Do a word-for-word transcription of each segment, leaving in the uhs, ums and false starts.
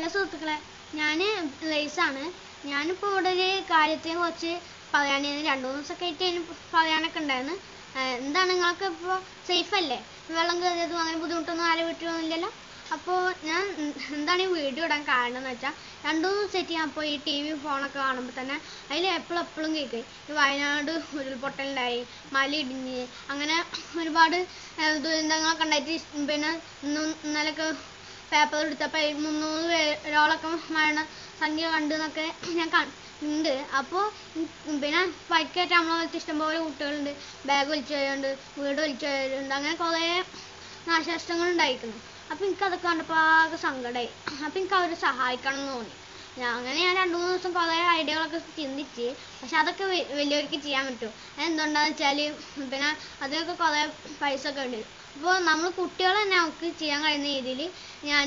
Hello സുഹൃത്തുക്കളെ, ഞാൻ ലൈസാണ്. ഞാനിപ്പോൾ ഇവിടെ ഒരു കാര്യത്തെ കുറിച്ച് പറയാൻ രണ്ട് മൂന്ന് ദിവസമൊക്കെ ആയിട്ട് അതിന് പറയാനൊക്കെ ഉണ്ടായിരുന്നു. എന്താണ്, നിങ്ങളൊക്കെ ഇപ്പോൾ സേഫ് അല്ലേ? വെള്ളം കയറിയതും അങ്ങനെ ബുദ്ധിമുട്ടൊന്നും ആരും വീട്ടിലൊന്നുമില്ലല്ലോ. അപ്പോൾ ഞാൻ എന്താണ് ഈ വീഡിയോ ഇടാൻ കാരണം എന്ന് വെച്ചാൽ, രണ്ടു മൂന്ന് ദിവസമായിട്ട് ഞാൻ ഇപ്പോൾ ഈ ടി വി ഫോണൊക്കെ കാണുമ്പോൾ തന്നെ അതിൽ എപ്പോഴും എപ്പോഴും കേൾക്കും ഈ വയനാട് ഉരുൾപൊട്ടലുണ്ടായി, മല ഇടിഞ്ഞ്, അങ്ങനെ ഒരുപാട് ദുരന്തങ്ങളൊക്കെ ഉണ്ടായിട്ട് പിന്നെ ഇന്നും ഇന്നലെയൊക്കെ പേപ്പർ എടുത്തപ്പോൾ മുന്നൂറ് പേരോളൊക്കെ മരണ സംഖ്യ കണ്ടു എന്നൊക്കെ ഞാൻ ഉണ്ട്. അപ്പോൾ പിന്നെ പരിക്കേറ്റ നമ്മളെ പോലത്തെ ഇഷ്ടംപോലെ കുട്ടികളുണ്ട്, ബാഗ് വലിച്ചു പോയവരുണ്ട്, വീട് വലിച്ചു പോയവരുണ്ട്, അങ്ങനെ കുറേ നാശനഷ്ടങ്ങൾ ഉണ്ടായിരിക്കുന്നു. അപ്പോൾ എനിക്കതൊക്കെ കണ്ടപ്പോൾ ആകെ സങ്കടമായി. അപ്പോൾ എനിക്ക് അവരെ സഹായിക്കണം എന്ന് തോന്നി. ഞാൻ അങ്ങനെ ഞാൻ രണ്ട് മൂന്ന് ദിവസം കുറേ ഐഡിയകളൊക്കെ ചിന്തിച്ച്, പക്ഷെ അതൊക്കെ വലിയവർക്ക് ചെയ്യാൻ പറ്റുമോ? എന്തുകൊണ്ടാണെന്ന് വെച്ചാൽ പിന്നെ അതിനൊക്കെ കുറേ പൈസ ഒക്കെ ഉണ്ട്. അപ്പോൾ നമ്മൾ കുട്ടികൾ തന്നെ നമുക്ക് ചെയ്യാൻ കഴിയുന്ന രീതിയിൽ ഞാൻ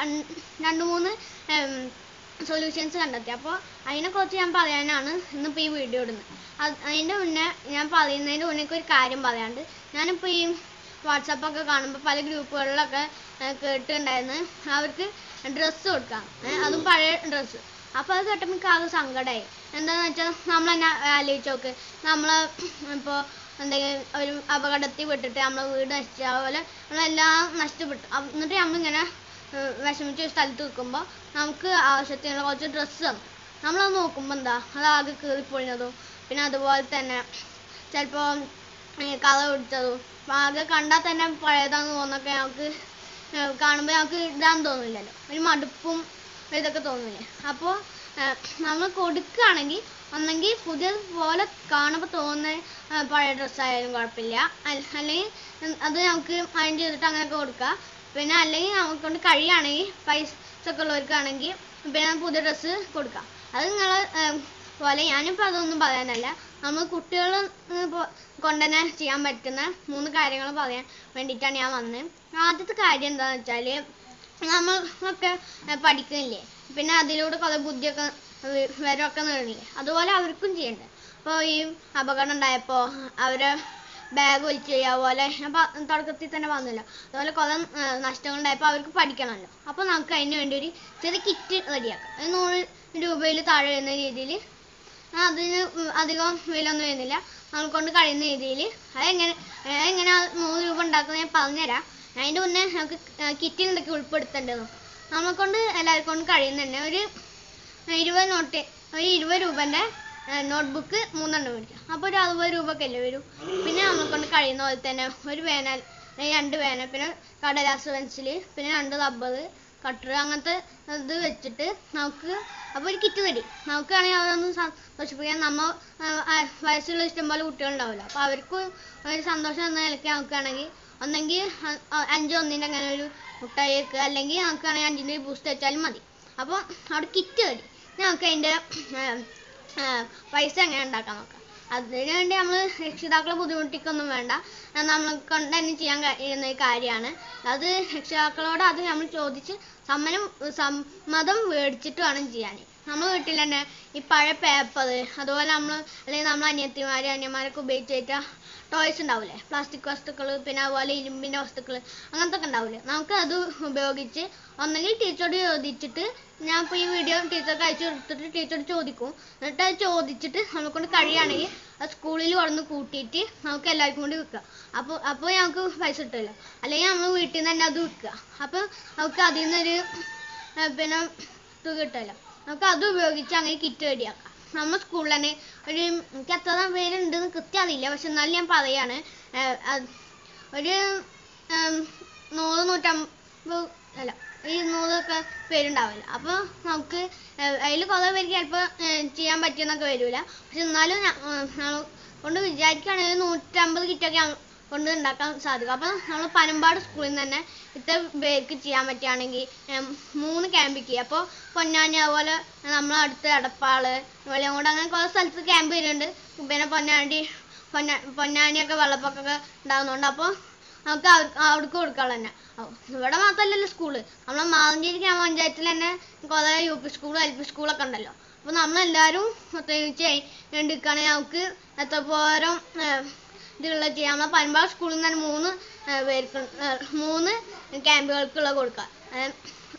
രണ്ട് മൂന്ന് സൊല്യൂഷൻസ് കണ്ടെത്തി. അപ്പോൾ അതിനെക്കുറിച്ച് ഞാൻ പറയാനാണ് ഇന്നിപ്പോൾ ഈ വീഡിയോ ഇടുന്നത്. അത് അതിൻ്റെ മുന്നേ ഞാൻ പറയുന്നതിൻ്റെ മുന്നേ ഒരു കാര്യം പറയാണ്ട്, ഞാനിപ്പോൾ ഈ വാട്സാപ്പൊക്കെ കാണുമ്പോൾ പല ഗ്രൂപ്പുകളിലൊക്കെ കേട്ടിട്ടുണ്ടായിരുന്നു അവർക്ക് ഡ്രസ്സ് കൊടുക്കാം, അതും പഴയ ഡ്രസ്സ്. അപ്പോൾ അത് കേട്ടപ്പോൾ എനിക്ക് ആകെ സങ്കടമായി. എന്താണെന്ന് വെച്ചാൽ നമ്മൾ തന്നെ ആലോചിച്ച് നോക്ക്, നമ്മൾ ഇപ്പോൾ എന്തെങ്കിലും ഒരു അപകടത്തിൽ വിട്ടിട്ട് നമ്മളെ വീട് നശിച്ചു, അതുപോലെ നമ്മളെല്ലാം നഷ്ടപ്പെട്ടു. എന്നിട്ട് നമ്മളിങ്ങനെ വിഷമിച്ച ഒരു സ്ഥലത്ത് നിൽക്കുമ്പോൾ നമുക്ക് ആവശ്യത്തിനുള്ള കുറച്ച് ഡ്രസ്സ് തന്നു. നമ്മളത് നോക്കുമ്പോൾ എന്താ, അതാകെ കീറിപ്പൊളിഞ്ഞതും പിന്നെ അതുപോലെ തന്നെ ചിലപ്പോൾ കളർ പിടിച്ചതും ആകെ കണ്ടാൽ തന്നെ പഴയതാണെന്ന് തോന്നുന്നൊക്കെ നമുക്ക് കാണുമ്പോൾ നമുക്ക് ഇടാൻ തോന്നില്ലല്ലോ, ഒരു മടുപ്പും ഇതൊക്കെ തോന്നില്ലേ. അപ്പോൾ നമ്മൾ കൊടുക്കുകയാണെങ്കിൽ ഒന്നെങ്കിൽ പുതിയതുപോലെ കാണുമ്പോൾ തോന്നുന്ന പഴയ ഡ്രസ്സായാലും കുഴപ്പമില്ല, അല്ലെങ്കിൽ അത് നമുക്ക് അയൺ ചെയ്തിട്ട് അങ്ങനെയൊക്കെ കൊടുക്കുക. പിന്നെ അല്ലെങ്കിൽ നമുക്ക് കൊണ്ട് കഴിയുകയാണെങ്കിൽ പൈസ ഒക്കെ ഉള്ളവർക്കാണെങ്കിൽ പിന്നെ പുതിയ ഡ്രസ്സ് കൊടുക്കാം. അത് നിങ്ങൾ പോലെ ഞാനിപ്പോൾ അതൊന്നും പറയാനല്ല, നമ്മൾ കുട്ടികൾ കൊണ്ട് തന്നെ ചെയ്യാൻ പറ്റുന്ന മൂന്ന് കാര്യങ്ങൾ പറയാൻ വേണ്ടിയിട്ടാണ് ഞാൻ വന്നത്. ആദ്യത്തെ കാര്യം എന്താണെന്ന് വെച്ചാൽ, നമ്മളൊക്കെ പഠിക്കുന്നില്ലേ, പിന്നെ അതിലൂടെ കുറേ ബുദ്ധിയൊക്കെ വിവരമൊക്കെ നേടില്ലേ, അതുപോലെ അവർക്കും ചെയ്യണ്ടേ. അപ്പോൾ ഈ അപകടം ഉണ്ടായപ്പോൾ അവരെ ബാഗ് വലിച്ചു ചെയ്യുക, അതുപോലെ ഞാൻ തുടക്കത്തിൽ തന്നെ പറഞ്ഞല്ലോ, അതുപോലെ കുറേ നഷ്ടങ്ങൾ ഉണ്ടായപ്പോൾ അവർക്ക് പഠിക്കണമല്ലോ. അപ്പോൾ നമുക്ക് അതിന് വേണ്ടി ഒരു ചെറിയ കിറ്റ് റെഡിയാക്കാം. അത് നൂറ് രൂപയിൽ താഴെ വരുന്ന രീതിയിൽ, അതിന് അധികം വില ഒന്നും വരുന്നില്ല, നമ്മളെക്കൊണ്ട് കഴിയുന്ന രീതിയിൽ. അതെങ്ങനെ എങ്ങനെ നൂറ് രൂപ ഉണ്ടാക്കുന്നത് ഞാൻ പറഞ്ഞുതരാം. അതിൻ്റെ മുന്നേ നമുക്ക് കിറ്റിന് എന്തൊക്കെ ഉൾപ്പെടുത്തേണ്ടത് നോക്കാം. നമ്മളെക്കൊണ്ട് എല്ലാവരും കൊണ്ട് കഴിയുന്ന തന്നെ ഒരു ഇരുപത് നോട്ട് ഒരു ഇരുപത് രൂപേൻ്റെ നോട്ട്ബുക്ക് മൂന്നെണ്ണം മേടിക്കാം. അപ്പോൾ ഒരു അറുപത് രൂപയൊക്കെ അല്ലേ വരും. പിന്നെ നമ്മളെക്കൊണ്ട് കഴിയുന്ന പോലെ തന്നെ ഒരു പേന, രണ്ട് പേന, പിന്നെ കടലാസ് പെൻസിൽ, പിന്നെ രണ്ട് റബ്ബർ കട്ടർ, അങ്ങനത്തെ ഇത് വെച്ചിട്ട് നമുക്ക് അപ്പോൾ ഒരു കിറ്റ് റെഡി. നമുക്കാണെങ്കിൽ അവരൊന്ന് സന്തോഷിപ്പിക്കാൻ, നമ്മൾ വയസ്സുള്ള ഇഷ്ടംപോലെ കുട്ടികളുണ്ടാവില്ല, അപ്പോൾ അവർക്ക് ഒരു സന്തോഷം എന്ന നിലയ്ക്ക് നമുക്കാണെങ്കിൽ ഒന്നെങ്കിൽ അഞ്ച് ഒന്നിൻ്റെ അങ്ങനെ ഒരു മുട്ടായി വെക്കുക, അല്ലെങ്കിൽ നമുക്കാണെങ്കിൽ അഞ്ചിൻ്റെ ഒരു ബൂസ്റ്റ് വെച്ചാലും മതി. അപ്പോൾ അവിടെ കിറ്റ് റെഡി. നമുക്ക് അതിൻ്റെ പൈസ എങ്ങനെ ഉണ്ടാക്കാൻ നോക്കാം. അതിന് വേണ്ടി നമ്മൾ രക്ഷിതാക്കളെ ബുദ്ധിമുട്ടിക്കൊന്നും വേണ്ട, നമ്മൾ കൊണ്ട് തന്നെ ചെയ്യാൻ കഴിയുന്ന കാര്യമാണ്. അത് രക്ഷിതാക്കളോട് അത് നമ്മൾ ചോദിച്ച് സമ്മതം സമ്മതം മേടിച്ചിട്ട് വേണം ചെയ്യാൻ. നമ്മൾ വീട്ടിൽ തന്നെ ഈ പഴയ പേപ്പർ, അതുപോലെ നമ്മൾ അല്ലെങ്കിൽ നമ്മൾ അനിയത്തിമാർ അനിയന്മാരൊക്കെ ഉപയോഗിച്ചിട്ട് ടോയ്സ് ഉണ്ടാവില്ലേ, പ്ലാസ്റ്റിക് വസ്തുക്കൾ, പിന്നെ അതുപോലെ ഇരുമ്പിൻ്റെ വസ്തുക്കൾ, അങ്ങനത്തെ ഒക്കെ ഉണ്ടാവില്ലേ, നമുക്ക് അത് ഉപയോഗിച്ച് ഒന്നെങ്കിൽ ടീച്ചറോട് ചോദിച്ചിട്ട്, ഞാൻ ഇപ്പോൾ ഈ വീഡിയോ ടീച്ചർക്ക് അയച്ചു കൊടുത്തിട്ട് ടീച്ചറോട് ചോദിക്കും, എന്നിട്ട് അത് ചോദിച്ചിട്ട് നമുക്കൊണ്ട് കഴിയുകയാണെങ്കിൽ അത് സ്കൂളിൽ കൊണ്ടുവന്ന് കൂട്ടിയിട്ട് നമുക്ക് എല്ലാവർക്കും കൂടി വിൽക്കുക. അപ്പോൾ അപ്പോൾ നമുക്ക് പൈസ കിട്ടുമല്ലോ. അല്ലെങ്കിൽ നമ്മൾ വീട്ടിൽ നിന്ന് തന്നെ അത് വിൽക്കുക. അപ്പോൾ നമുക്ക് അതിൽ നിന്നൊരു പിന്നെ തുക കിട്ടുമല്ലോ. നമുക്ക് അത് ഉപയോഗിച്ച് അങ്ങനെ കിറ്റ് റെഡിയാക്കാം. നമ്മൾ സ്കൂളിൽ തന്നെ ഒരു, എനിക്ക് എത്ര പേരുണ്ടെന്ന് കൃത്യം അറിയില്ല, പക്ഷെ എന്നാലും ഞാൻ പറയാണ്, ഒരു നൂറ് നൂറ്റമ്പത് അല്ല ഈ നൂറൊക്കെ പേരുണ്ടാവില്ല. അപ്പോൾ നമുക്ക് അതിൽ കുറേ പേർക്ക് ചിലപ്പോൾ ചെയ്യാൻ പറ്റുമെന്നൊക്കെ വരില്ല, പക്ഷെ എന്നാലും നമ്മൾ കൊണ്ട് വിചാരിക്കുകയാണെങ്കിൽ നൂറ്റമ്പത് കിറ്റൊക്കെ കൊണ്ട് ഉണ്ടാക്കാൻ സാധിക്കും. അപ്പോൾ നമ്മൾ പനമ്പാട് സ്കൂളിൽ നിന്ന് തന്നെ ഇത്ര പേർക്ക് ചെയ്യാൻ പറ്റുകയാണെങ്കിൽ മൂന്ന് ക്യാമ്പിക്ക് ചെയ്യുക. അപ്പോൾ പൊന്നാനി, അതുപോലെ നമ്മളടുത്ത് എടപ്പാള്, വെളിയങ്കോട്, അങ്ങനെ കുറേ സ്ഥലത്ത് ക്യാമ്പ് വരുന്നുണ്ട്. പിന്നെ പൊന്നാനി പൊന്നാ പൊന്നാനിയൊക്കെ വെള്ളപ്പൊക്കമൊക്കെ ഉണ്ടാകുന്നുണ്ട്. അപ്പോൾ നമുക്ക് അവിടേക്ക് കൊടുക്കാനുള്ള തന്നെ. ഇവിടെ മാത്രമല്ലല്ലോ സ്കൂള്, നമ്മളെ മാറഞ്ചേരി ഗ്രാമപഞ്ചായത്തിൽ തന്നെ കുറേ U P school L P സ്കൂളൊക്കെ ഉണ്ടല്ലോ. അപ്പോൾ നമ്മളെല്ലാവരും ഒത്തൊരുമിച്ച് എടുക്കുകയാണെങ്കിൽ നമുക്ക് എത്രപോരം ഇതിലുള്ള ചെയ്യാം. നമ്മളെ പനമ്പാട് സ്കൂളിൽ നിന്ന് തന്നെ മൂന്ന് പേർക്ക് മൂന്ന് ക്യാമ്പുകൾക്കുള്ള കൊടുക്കുക.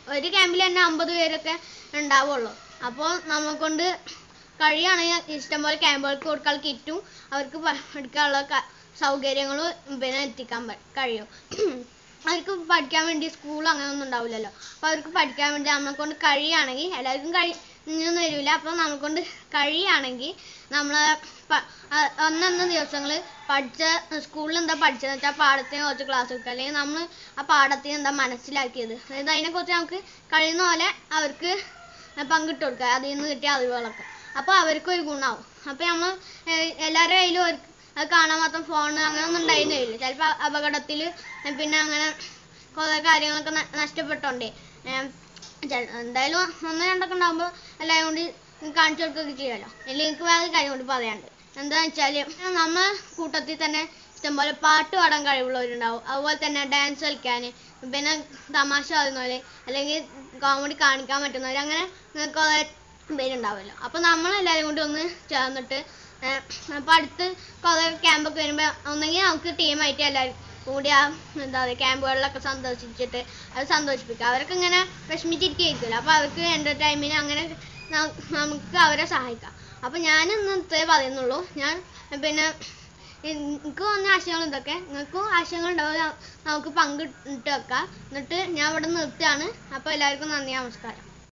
ഒരു ക്യാമ്പിൽ തന്നെ അമ്പത് പേരൊക്കെ ഉണ്ടാവുള്ളൂ. അപ്പോൾ നമ്മളെക്കൊണ്ട് കഴിയുകയാണെങ്കിൽ ഇഷ്ടംപോലെ ക്യാമ്പുകൾക്ക് കൊടുക്കാൻ കിറ്റും അവർക്ക് പഠിക്കാനുള്ള സൗകര്യങ്ങളും പിന്നെ എത്തിക്കാൻ കഴിയും. അവർക്ക് പഠിക്കാൻ വേണ്ടി സ്കൂൾ അങ്ങനെയൊന്നും ഉണ്ടാവില്ലല്ലോ. അപ്പോൾ അവർക്ക് പഠിക്കാൻ വേണ്ടി നമ്മളെക്കൊണ്ട് കഴിയുകയാണെങ്കിൽ, എല്ലാവർക്കും കഴിഞ്ഞൊന്നും വരില്ല, അപ്പോൾ നമ്മളെക്കൊണ്ട് കഴിയുകയാണെങ്കിൽ നമ്മൾ ഒന്നൊന്ന് ദിവസങ്ങൾ പഠിച്ച സ്കൂളിൽ എന്താ പഠിച്ചതെന്ന് വെച്ചാൽ പാഠത്തിന് കുറച്ച് ക്ലാസ് എടുക്കുക, അല്ലെങ്കിൽ നമ്മൾ ആ പാഠത്തിന് എന്താ മനസ്സിലാക്കിയത്, അതായത് അതിനെക്കുറിച്ച് നമുക്ക് കഴിയുന്ന പോലെ അവർക്ക് പങ്കിട്ട് കൊടുക്കുക, അതിൽ നിന്ന് കിട്ടിയ അറിവുകളൊക്കെ. അപ്പോൾ അവർക്കൊരു ഗുണമാവും. അപ്പോൾ നമ്മൾ എല്ലാവരുടെ കയ്യിലും ഒരു അത് കാണാൻ മാത്രം ഫോൺ അങ്ങനെയൊന്നും ഉണ്ടായിരുന്നു വരില്ല. ചിലപ്പോൾ അപകടത്തിൽ പിന്നെ അങ്ങനെ കുറേ കാര്യങ്ങളൊക്കെ നഷ്ടപ്പെട്ടോണ്ടേ എന്തായാലും ഒന്ന് രണ്ടൊക്കെ ഉണ്ടാകുമ്പോൾ എല്ലാവരും കൂടി കാണിച്ചു കൊടുക്കുകയൊക്കെ ചെയ്യുമല്ലോ. അല്ലെങ്കിൽ എനിക്ക് വേറെ കാര്യം കൂടി പറയാനുണ്ട്. എന്താണെന്ന് വെച്ചാൽ നമ്മൾ കൂട്ടത്തിൽ തന്നെ ഇഷ്ടംപോലെ പാട്ട് പാടാൻ കഴിവുള്ളവരുണ്ടാവും, അതുപോലെ തന്നെ ഡാൻസ് കളിക്കാൻ, പിന്നെ തമാശ പറയുന്നവർ, അല്ലെങ്കിൽ കോമഡി കാണിക്കാൻ പറ്റുന്നവർ, അങ്ങനെ കുറേ പേരുണ്ടാവുമല്ലോ. അപ്പോൾ നമ്മളെല്ലാവരും കൂടി ഒന്ന് ചേർന്നിട്ട് അപ്പോൾ അടുത്ത് കുറേ ക്യാമ്പൊക്കെ വരുമ്പോൾ ഒന്നെങ്കിൽ നമുക്ക് ടീമായിട്ട് എല്ലാവരും കൂടി ആ എന്താ പറയുക ക്യാമ്പുകളിലൊക്കെ സന്തോഷിച്ചിട്ട് അത് സന്തോഷിപ്പിക്കുക. അവരൊക്കെ ഇങ്ങനെ വിഷമിച്ചിരിക്കുകയായിരിക്കുമല്ലോ, അപ്പോൾ അവർക്ക് എൻ്റർടൈൻമെൻറ്റ് അങ്ങനെ നമുക്ക് അവരെ സഹായിക്കാം. അപ്പോൾ ഞാൻ ഇന്ന് ഇത്രേ പറയുന്നുള്ളൂ. ഞാൻ പിന്നെ എനിക്ക് തോന്നിയ ആശയങ്ങൾ ഇതൊക്കെ, നിങ്ങൾക്കും ആശയങ്ങൾ ഉണ്ടാവും, നമുക്ക് പങ്കിട്ട് വെക്കാം. എന്നിട്ട് ഞാൻ ഇവിടെ നിർത്തുകയാണ്. അപ്പോൾ എല്ലാവർക്കും നന്ദി, നമസ്കാരം.